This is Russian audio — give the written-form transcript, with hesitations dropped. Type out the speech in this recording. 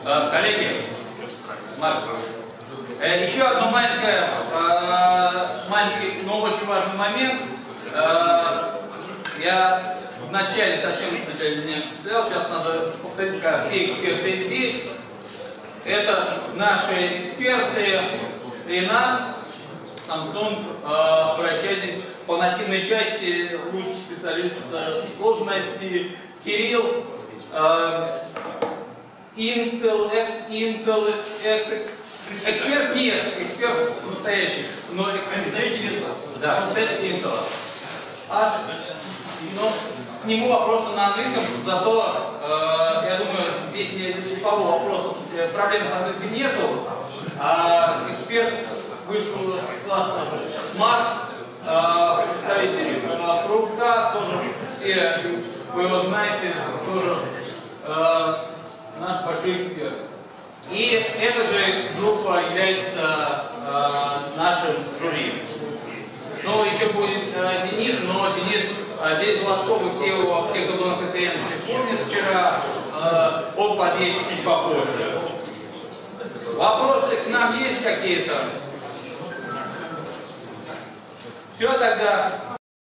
Коллеги, еще одно маленький, но очень важный момент. Я совсем в начале меня сказал, сейчас надо повторить, как все эксперты здесь. Это наши эксперты Ренат, Samsung, обращайтесь по нативной части, лучший специалист сложно найти, Кирилл, Intel, эксперт не эксперт настоящий, но представитель Intel. Да, представитель Intel. Но к нему вопросы на английском, зато, я думаю, здесь ни у кого вопросов, проблем с английским нету. Эксперт высшего класса Марк, представитель Кружка, тоже все, вы его знаете, тоже наш большой эксперт. И эта же группа является нашим жюри. Ну, еще будет Денис, но Денис Волошков, и все его, те, кто был на конференции, помнят вчера, он подъедет чуть попозже. Вопросы к нам есть какие-то? Все тогда.